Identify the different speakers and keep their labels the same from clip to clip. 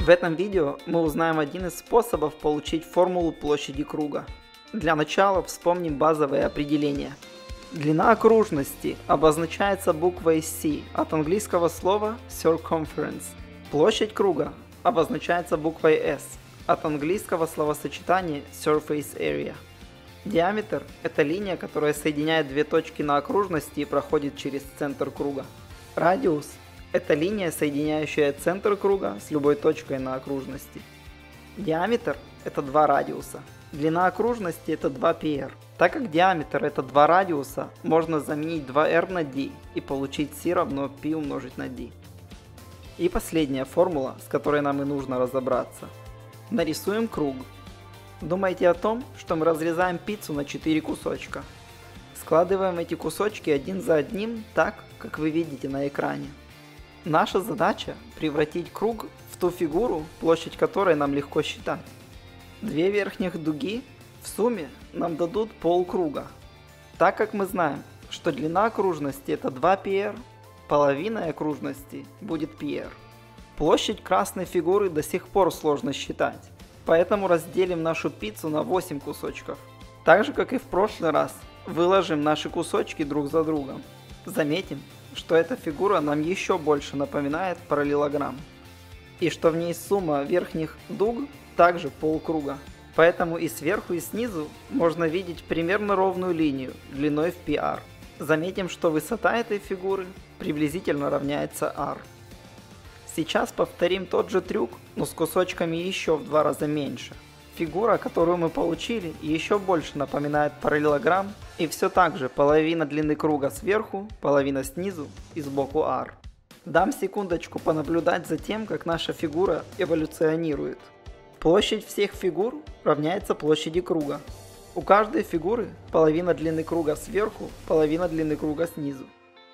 Speaker 1: В этом видео мы узнаем один из способов получить формулу площади круга. Для начала вспомним базовые определения. Длина окружности обозначается буквой C от английского слова circumference. Площадь круга обозначается буквой S от английского словосочетания surface area. Диаметр – это линия, которая соединяет две точки на окружности и проходит через центр круга. Радиус – это линия, соединяющая центр круга с любой точкой на окружности. Диаметр – это два радиуса. Длина окружности – это 2πr. Так как диаметр – это два радиуса, можно заменить 2r на d и получить c равно π умножить на d. И последняя формула, с которой нам и нужно разобраться. Нарисуем круг. Думайте о том, что мы разрезаем пиццу на 4 кусочка. Складываем эти кусочки один за одним так, как вы видите на экране. Наша задача – превратить круг в ту фигуру, площадь которой нам легко считать. Две верхних дуги в сумме нам дадут полкруга. Так как мы знаем, что длина окружности это 2πr, половина окружности будет πr. Площадь красной фигуры до сих пор сложно считать, поэтому разделим нашу пиццу на 8 кусочков. Так же, как и в прошлый раз, выложим наши кусочки друг за другом. Заметим, что эта фигура нам еще больше напоминает параллелограмм, и что в ней сумма верхних дуг также полкруга. Поэтому и сверху, и снизу можно видеть примерно ровную линию длиной в πr. Заметим, что высота этой фигуры приблизительно равняется r. Сейчас повторим тот же трюк, но с кусочками еще в 2 раза меньше. Фигура, которую мы получили, еще больше напоминает параллелограмм, и все так же половина длины круга сверху, половина снизу и сбоку r. Дам секундочку понаблюдать за тем, как наша фигура эволюционирует. Площадь всех фигур равняется площади круга. У каждой фигуры половина длины круга сверху, половина длины круга снизу.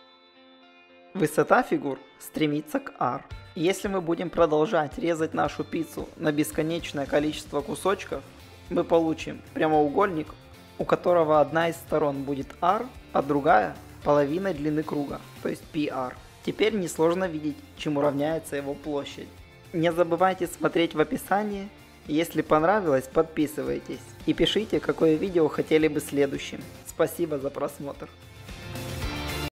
Speaker 1: Высота фигур стремится к r. Если мы будем продолжать резать нашу пиццу на бесконечное количество кусочков, мы получим прямоугольник, у которого одна из сторон будет r, а другая половиной длины круга, то есть πr. Теперь несложно видеть, чему равняется его площадь. Не забывайте смотреть в описании. Если понравилось, подписывайтесь и пишите, какое видео хотели бы следующим. Спасибо за просмотр.